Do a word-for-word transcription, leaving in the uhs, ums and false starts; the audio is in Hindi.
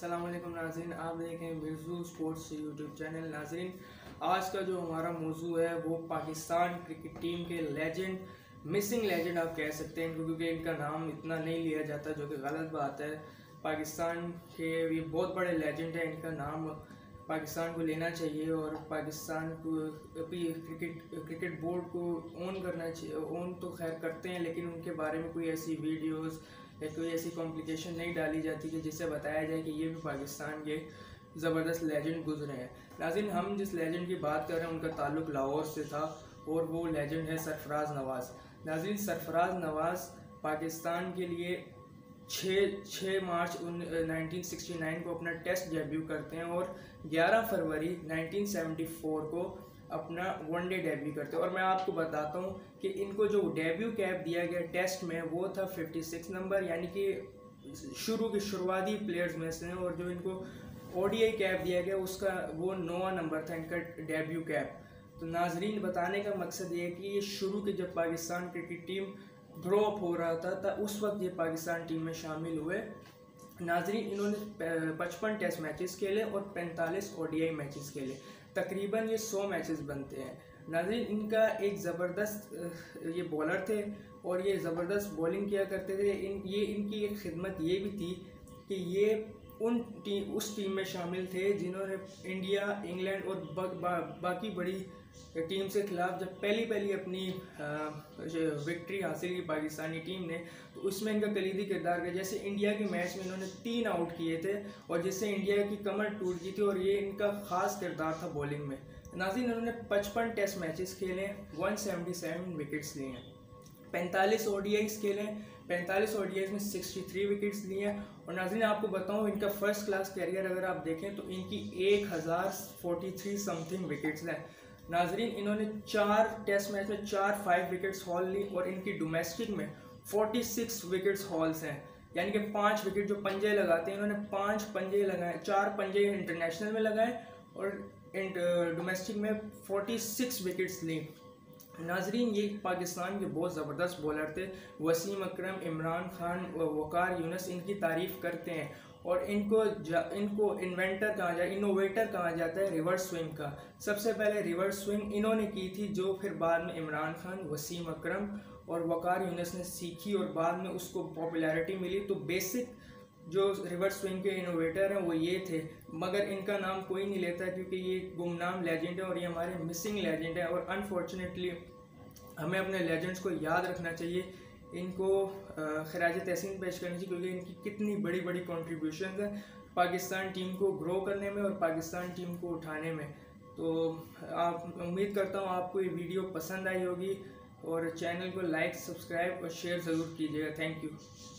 अस्सलाम वालेकुम नाज़रीन, आप देखें मिर्ज़ू स्पोर्ट्स यूट्यूब चैनल। नाज़रीन, आज का जो हमारा मौजू है वो पाकिस्तान क्रिकेट टीम के लेजेंड, मिसिंग लेजेंड आप कह सकते हैं, क्योंकि इनका नाम इतना नहीं लिया जाता, जो कि गलत बात है। पाकिस्तान के ये बहुत बड़े लेजेंड हैं, इनका नाम पाकिस्तान को लेना चाहिए और पाकिस्तान को अभी क्रिकेट क्रिकेट बोर्ड को ऑन करना चाहिए। ऑन तो खैर करते हैं, लेकिन उनके बारे में कोई ऐसी वीडियोस या कोई ऐसी कॉम्प्लिकेशन नहीं डाली जाती कि जिससे बताया जाए कि ये भी पाकिस्तान के ज़बरदस्त लेजेंड गुजरे हैं। नाज़रीन, हम जिस लेजेंड की बात कर रहे हैं उनका ताल्लुक़ लाहौर से था और वो लेजेंड है सरफराज नवाज़। नाज़रीन, सरफराज नवाज़ पाकिस्तान के लिए छः छः मार्च नाइनटीन सिक्सटी नाइन को अपना टेस्ट डेब्यू करते हैं और ग्यारह फरवरी नाइनटीन सेवेंटी फोर को अपना वनडे डेब्यू करते हैं। और मैं आपको बताता हूँ कि इनको जो डेब्यू कैप दिया गया टेस्ट में वो था छप्पन नंबर, यानी कि शुरू के शुरुआती प्लेयर्स में से, और जो इनको ओडीआई कैप दिया गया उसका वो नौवां नंबर था इनका डेब्यू कैप। तो नाजरीन, बताने का मकसद ये है कि ये शुरू के जब Pakistan cricket team grow up हो रहा था तब उस वक्त ये पाकिस्तान टीम में शामिल हुए। नाजरीन, इन्होंने पचपन टेस्ट मैचेस खेले और पैंतालीस ओडीआई मैचेस खेले, तकरीबन ये सौ मैचेस बनते हैं। नाजरीन, इनका एक ज़बरदस्त ये बॉलर थे और ये ज़बरदस्त बॉलिंग किया करते थे। इन ये इनकी एक खिदमत ये भी थी कि ये उन टीम उस टीम में शामिल थे जिन्होंने इंडिया, इंग्लैंड और बा, बा, बाकी बड़ी टीम से खिलाफ जब पहली पहली अपनी विक्ट्री हासिल की पाकिस्तानी टीम ने, तो उसमें इनका कलीदी किरदार है। जैसे इंडिया के मैच में इन्होंने तीन आउट किए थे और जिससे इंडिया की कमर टूट गई थी, और ये इनका ख़ास किरदार था बॉलिंग में। नाज़रीन, इन्होंने पचपन टेस्ट मैचेस खेले, एक सौ सतहत्तर विकेट्स लिए हैं, पैंतालीस ओडीआईस खेले, पैंतालीस ओडीआईस में तिरसठ विकेट्स लिए हैं। और नाज़रीन, आपको बताऊं, इनका फर्स्ट क्लास कैरियर अगर आप देखें तो इनकी एक हज़ार तैंतालीस समथिंग विकेट्स हैं। नाजरीन, इन्होंने चार टेस्ट मैच में चार फाइव विकेट्स हॉल ली और इनकी डोमेस्टिक में छियालीस विकेट्स हॉल्स हैं, यानी कि पाँच विकेट जो पंजे लगाते हैं इन्होंने पाँच पंजे लगाए, चार पंजे इंटरनेशनल में लगाए और डोमेस्टिक में छियालीस विकेट्स ली। नाजरीन, ये पाकिस्तान के बहुत ज़बरदस्त बॉलर थे। वसीम अकरम, इमरान खान, वकार यूनुस इनकी तारीफ़ करते हैं और इनको इनको इन्वेंटर कहा जाए, इनोवेटर कहा जाता है रिवर्स स्विंग का। सबसे पहले रिवर्स स्विंग इन्होंने की थी, जो फिर बाद में इमरान खान, वसीम अकरम और वकार यूनुस ने सीखी और बाद में उसको पॉपुलैरिटी मिली। तो बेसिक जो रिवर्स स्विंग के इनोवेटर हैं वो ये थे, मगर इनका नाम कोई नहीं लेता क्योंकि ये गुमनाम लेजेंड है और ये हमारे मिसिंग लेजेंड है। और अनफॉर्चुनेटली हमें अपने लेजेंड्स को याद रखना चाहिए, इनको खराज तहसीन पेश करनी चाहिए, क्योंकि इनकी कितनी बड़ी बड़ी कॉन्ट्रीब्यूशन है पाकिस्तान टीम को ग्रो करने में और पाकिस्तान टीम को उठाने में। तो आप उम्मीद करता हूँ आपको ये वीडियो पसंद आई होगी और चैनल को लाइक, सब्सक्राइब और शेयर ज़रूर कीजिएगा। Thank you.